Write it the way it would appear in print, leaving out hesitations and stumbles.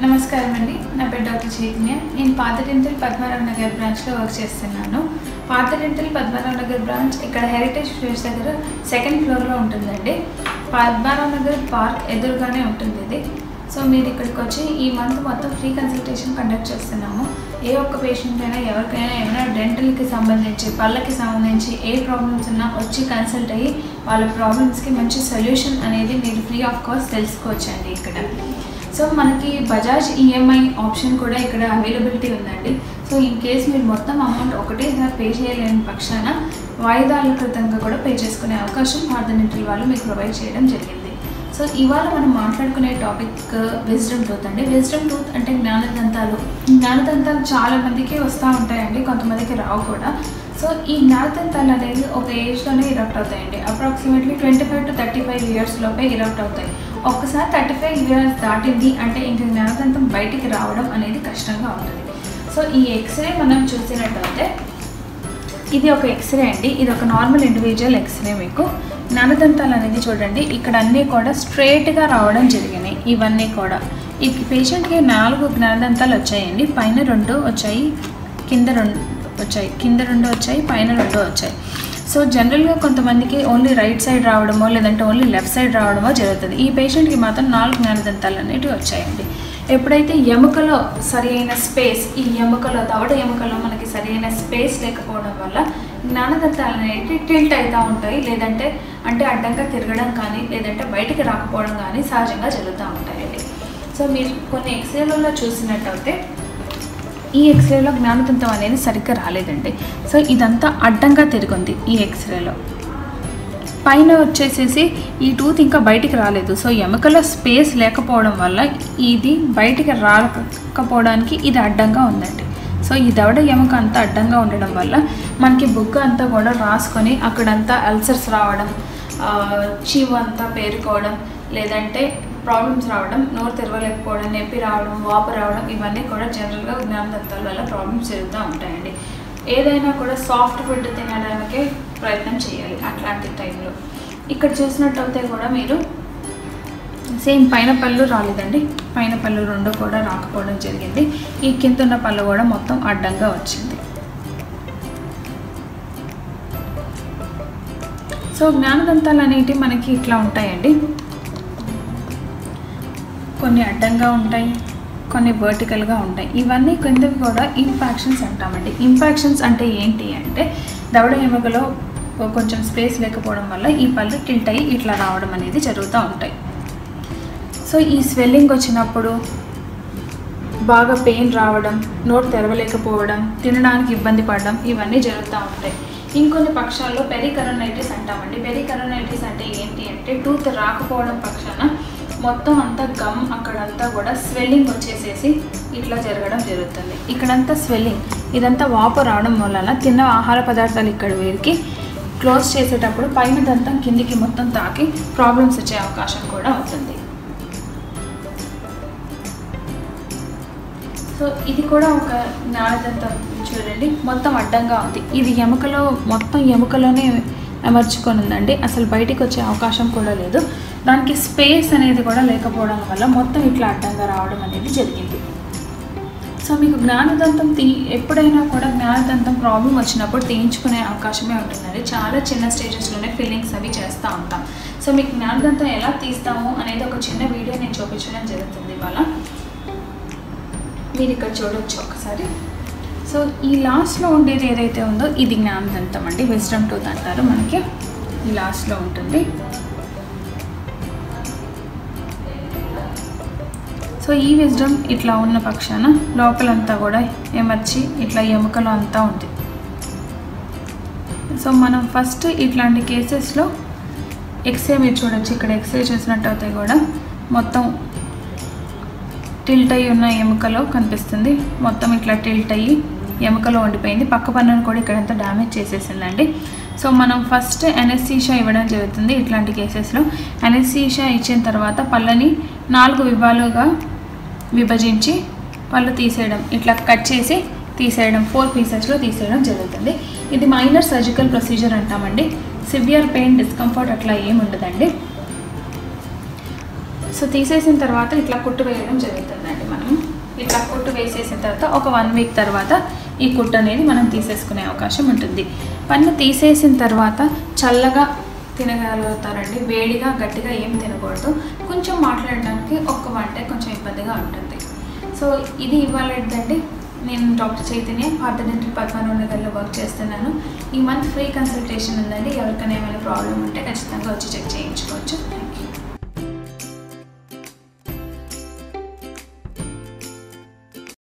నమస్కారం అండి. నా పేరు డాక్టర్ చైతన్య. నేను పార్థ డెంటల్ పద్మనాభ నగర్ బ్రాంచ్లో వర్క్ చేస్తున్నాను. పార్థ డెంటల్ పద్మనాభ నగర్ బ్రాంచ్ ఇక్కడ హెరిటేజ్ ప్లేస్ దగ్గర సెకండ్ ఫ్లోర్లో ఉంటుందండి. పద్మనాభ నగర్ పార్క్ ఎదురుగానే ఉంటుంది ఇది. సో మీరు ఇక్కడికి వచ్చి ఈ మంత్ మొత్తం ఫ్రీ కన్సల్టేషన్ కండక్ట్ చేస్తున్నాము. ఏ ఒక్క పేషెంట్ అయినా ఎవరికైనా ఏమైనా డెంటల్కి సంబంధించి పళ్ళకి సంబంధించి ఏ ప్రాబ్లమ్స్ ఉన్నా వచ్చి కన్సల్ట్ అయ్యి వాళ్ళ ప్రాబ్లమ్స్కి మంచి సొల్యూషన్ అనేది మీరు ఫ్రీ ఆఫ్ కాస్ట్ తెలుసుకోవచ్చండి ఇక్కడ. సో మనకి బజాజ్ ఈఎంఐ ఆప్షన్ కూడా ఇక్కడ అవైలబిలిటీ ఉందండి. సో ఇన్ కేస్ మీరు మొత్తం అమౌంట్ ఒకటేసారి పే చేయలేని పక్షాన వాయిదాల క్రితంగా కూడా పే చేసుకునే అవకాశం పార్థ డెంటల్ వాళ్ళు మీకు ప్రొవైడ్ చేయడం జరిగింది. సో ఇవాళ మనం మాట్లాడుకునే టాపిక్ విజ్డమ్ టూత్ అండి. విజ్డమ్ టూత్ అంటే జ్ఞానదంతాలు. జ్ఞానదంతాలు చాలా మందికి వస్తూ ఉంటాయండి, కొంతమందికి రావు కూడా. సో ఈ జ్ఞానదంతాలు అనేది ఒక ఏజ్లోనే ఇరప్ట్ అవుతాయండి. అప్రాక్సిమేట్లీ 25 to 35 ఇయర్స్ లోపే ఇరప్ట్ అవుతాయి. ఒక్కసారి 35 ఇయర్స్ దాటింది అంటే ఇంక జ్ఞానదంతం బయటికి రావడం అనేది కష్టంగా ఉంటుంది. సో ఈ ఎక్స్రే మనం చూసినట్టయితే ఇది ఒక ఎక్స్రే అండి. ఇది ఒక నార్మల్ ఇండివిజువల్ ఎక్స్రే. మీకు జ్ఞానదంతాలు అనేది చూడండి, ఇక్కడ అన్నీ కూడా స్ట్రైట్గా రావడం జరిగినాయి. ఇవన్నీ కూడా ఈ పేషెంట్కి 4 జ్ఞానదంతాలు వచ్చాయండి. పైన 2 వచ్చాయి, కింద 2 వచ్చాయి, పైన 2 వచ్చాయి. సో జనరల్గా కొంతమందికి ఓన్లీ రైట్ సైడ్ రావడమో లేదంటే ఓన్లీ లెఫ్ట్ సైడ్ రావడమో జరుగుతుంది. ఈ పేషెంట్కి మాత్రం 4 జ్ఞానదంతాలు అనేటివి వచ్చాయండి. ఎప్పుడైతే ఎముకలో సరి అయిన స్పేస్, ఈ ఎముకలో దవడ ఎముకలో మనకి సరి అయిన స్పేస్ లేకపోవడం వల్ల జ్ఞానదంతాలు అనేవి టిల్ట్ అవుతూ ఉంటాయి, లేదంటే అంటే అడ్డంగా తిరగడం కానీ లేదంటే బయటికి రాకపోవడం కానీ సహజంగా జరుగుతూ ఉంటాయండి. సో మీరు కొన్ని ఎక్స్రేలలో చూసినట్టయితే ఈ ఎక్స్రేలో జ్ఞానదంతం అనేది సరిగ్గా రాలేదండి. సో ఇదంతా అడ్డంగా తిరిగింది ఈ ఎక్స్రేలో. పైన వచ్చేసేసి ఈ టూత్ ఇంకా బయటికి రాలేదు. సో ఎముకలో స్పేస్ లేకపోవడం వల్ల ఇది బయటికి రాకపోవడానికి ఇది అడ్డంగా ఉందండి. సో ఈ దవడ ఎముక అంతా అడ్డంగా ఉండడం వల్ల మనకి బుగ్గ అంతా కూడా రాసుకొని అక్కడంతా అల్సర్స్ రావడం, చీము అంతా పేరుకోవడం, లేదంటే ప్రాబ్లమ్స్ రావడం, నోరు తెరవలేకపోవడం, నొప్పి రావడం, వాపు రావడం, ఇవన్నీ కూడా జనరల్గా జ్ఞానదంతాల వల్ల ప్రాబ్లమ్స్ జరుగుతూ ఉంటాయండి. ఏదైనా కూడా సాఫ్ట్ ఫుడ్ తినడానికే ప్రయత్నం చేయాలి అట్లాంటి టైంలో. ఇక్కడ చూసినట్టయితే కూడా మీరు సేమ్ పైన పళ్ళు రాలేదండి. పైన పళ్ళు 2 కూడా రాకపోవడం జరిగింది. ఈ కింద ఉన్న పళ్ళు కూడా మొత్తం అడ్డంగా వచ్చింది. సో జ్ఞానదంతాలు అనేవి మనకి ఇట్లా ఉంటాయండి. కొన్ని అడ్డంగా ఉంటాయి, కొన్ని వర్టికల్గా ఉంటాయి. ఇవన్నీ కిందవి కూడా ఇంపాక్షన్స్ అంటామండి. ఇంపాక్షన్స్ అంటే ఏంటి అంటే దవడ ఎముకలో కొంచెం స్పేస్ లేకపోవడం వల్ల ఈ పళ్ళు టిల్ట్ అయ్యి ఇట్లా రావడం అనేది జరుగుతూ ఉంటాయి. సో ఈ స్వెల్లింగ్ వచ్చినప్పుడు బాగా పెయిన్ రావడం, నోట్ తెరవలేకపోవడం, తినడానికి ఇబ్బంది పడడం, ఇవన్నీ జరుగుతూ ఉంటాయి. ఇంకొన్ని పక్షాల్లో పెరికరోనైటిస్ అంటామండి. పెరికరోనైటిస్ అంటే ఏంటి అంటే టూత్ రాకపోవడం పక్షాన మొత్తం అంతా గమ్ అక్కడంతా కూడా స్వెల్లింగ్ వచ్చేసేసి ఇట్లా జరగడం జరుగుతుంది. ఇక్కడంతా స్వెల్లింగ్, ఇదంతా వాపు రావడం వలన తిన్న ఆహార పదార్థాలు ఇక్కడ వీరికి క్లోజ్ చేసేటప్పుడు పైన దంతం కిందికి మొత్తం తాకి ప్రాబ్లమ్స్ వచ్చే అవకాశం కూడా ఉంటుంది. సో ఇది కూడా ఒక జ్ఞానదంతం చూడండి, మొత్తం అడ్డంగా ఉంది. ఇది ఎముకలో మొత్తం ఎముకలోనే అమర్చుకొని ఉందండి. అసలు బయటికి వచ్చే అవకాశం కూడా లేదు. దానికి స్పేస్ అనేది కూడా లేకపోవడం వల్ల మొత్తం ఇట్లా అడ్డంగా రావడం అనేది జరిగింది. సో మీకు జ్ఞానదంతం ఎప్పుడైనా కూడా జ్ఞానదంతం ప్రాబ్లం వచ్చినప్పుడు తీయించుకునే అవకాశమే ఉంటుందండి. చాలా చిన్న స్టేజెస్లోనే ఫిల్లింగ్స్ అవి చేస్తూ ఉంటాం. సో మీకు జ్ఞానదంతం ఎలా తీస్తాము అనేది ఒక చిన్న వీడియో నేను చూపించడం జరుగుతుంది ఇవాళ. మీరు ఇక్కడ చూడవచ్చు ఒకసారి. సో ఈ లాస్ట్లో ఉండేది ఏదైతే ఉందో ఇది జ్ఞానదంతం అండి. విజ్డమ్ టూత్ అంటారు. మనకి ఈ లాస్ట్లో ఉంటుంది. సో ఈ విజ్డమ్ ఇట్లా ఉన్న పక్షాన లోపలంతా కూడా ఎమర్చి ఇట్లా ఎముకలో అంతా ఉంది. సో మనం ఫస్ట్ ఇట్లాంటి కేసెస్లో ఎక్స్రే మీరు చూడొచ్చు. ఇక్కడ ఎక్స్రే చూసినట్టయితే కూడా మొత్తం టిల్ట్ అయ్యి ఉన్న ఎముకలో కనిపిస్తుంది. మొత్తం ఇట్లా టిల్ట్ అయ్యి ఎముకలో ఉండిపోయింది. పక్క పన్నును కూడా ఇక్కడంతా డ్యామేజ్ చేసేసిందండి. సో మనం ఫస్ట్ అనెస్థీషియా ఇవ్వడం జరుగుతుంది. ఇట్లాంటి కేసెస్లో అనెస్థీషియా ఇచ్చిన తర్వాత పళ్ళని 4 విభాగాలుగా విభజించి పళ్ళు తీసేయడం, ఇట్లా కట్ చేసి తీసేయడం, 4 పీసెస్లో తీసేయడం జరుగుతుంది. ఇది మైనర్ సర్జికల్ ప్రొసీజర్ అంటామండి. సివియర్ పెయిన్, డిస్కంఫర్ట్ అట్లా ఏమి ఉండదండి. సో తీసేసిన తర్వాత ఇట్లా కుట్టు వేయడం జరుగుతుందండి మనం. ఇట్లా కుట్టు వేసేసిన తర్వాత ఒక 1 వీక్ తర్వాత ఈ కుట్టు అనేది మనం తీసేసుకునే అవకాశం ఉంటుంది. పన్ను తీసేసిన తర్వాత చల్లగా తినగలుగుతారండి. వేడిగా గట్టిగా ఏం తినకూడదు. కొంచెం మాట్లాడడానికి అంటే కొంచెం ఇబ్బందిగా ఉంటుంది. సో ఇది ఇవ్వాలండి. నేను డాక్టర్ చైతన్య, పార్థ డెంటల్ పద్మనాభ నగర్లో వర్క్ చేస్తున్నాను. ఈ మంత్ ఫ్రీ కన్సల్టేషన్ ఉందండి. ఎవరికైనా ఏమైనా ప్రాబ్లం ఉంటే ఖచ్చితంగా వచ్చి చెక్ చేయించుకోవచ్చు. Thank you.